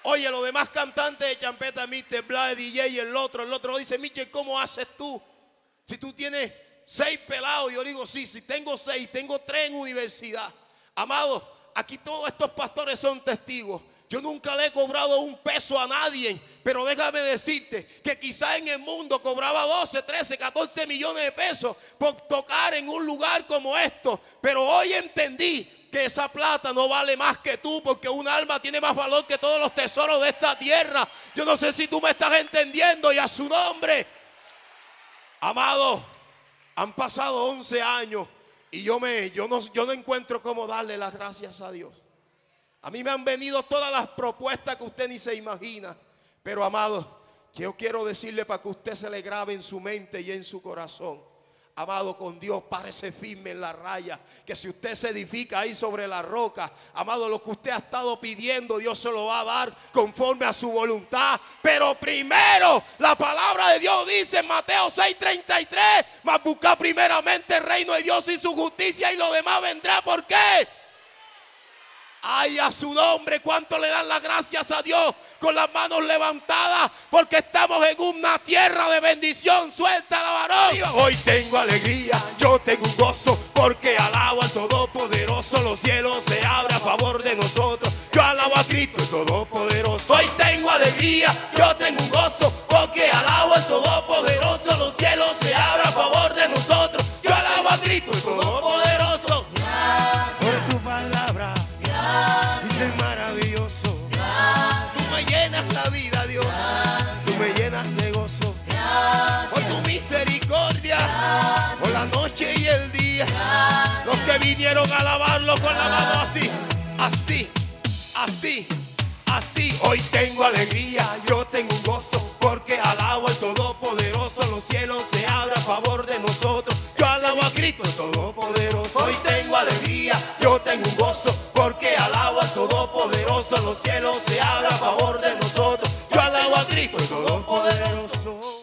Oye, los demás cantantes de champeta, Mr. Black, DJ y el otro dice, Michel, ¿cómo haces tú? Si tú tienes 6 pelados. Yo digo, sí, si tengo 6, tengo 3 en universidad. Amados, aquí todos estos pastores son testigos. Yo nunca le he cobrado un peso a nadie, pero déjame decirte que quizá en el mundo cobraba 12, 13, 14 millones de pesos por tocar en un lugar como esto. Pero hoy entendí que esa plata no vale más que tú, porque un alma tiene más valor que todos los tesoros de esta tierra. Yo no sé si tú me estás entendiendo, y a su nombre. Amado, han pasado 11 años y yo no encuentro cómo darle las gracias a Dios. A mí me han venido todas las propuestas que usted ni se imagina. Pero amado, yo quiero decirle para que usted se le grabe en su mente y en su corazón. Amado, con Dios párese firme en la raya, que si usted se edifica ahí sobre la roca, amado, lo que usted ha estado pidiendo, Dios se lo va a dar conforme a su voluntad. Pero primero, la palabra de Dios dice en Mateo 6:33, mas buscad primeramente el reino de Dios y su justicia, y lo demás vendrá. ¿Por qué? Ay, a su nombre, ¿cuánto le dan las gracias a Dios con las manos levantadas? Porque estamos en una tierra de bendición. Suelta la varón. Hoy tengo alegría, yo tengo un gozo, porque alabo al Todopoderoso. Los cielos se abren a favor de nosotros. Yo alabo a Cristo el Todopoderoso. Hoy tengo alegría, yo tengo un gozo, porque alabo al Todopoderoso. Los cielos se abren a favor de nosotros. Yo alabo a Cristo el Todopoderoso. Por tu palabra. Dice maravilloso. Gracias. Tú me llenas la vida, Dios. Gracias. Tú me llenas de gozo. Gracias. Por tu misericordia. Gracias. Por la noche y el día. Gracias. Los que vinieron a alabarlo con la mano así, así, así, así. Hoy tengo alegría, yo tengo un gozo, porque alabo al Todopoderoso. Los cielos se abren a favor de nosotros. Yo alabo a Cristo el Todopoderoso. Hoy tengo alegría, yo tengo un gozo, porque alabo al Todopoderoso. Los cielos se abren a favor de nosotros. Yo alabo a Cristo el Todopoderoso.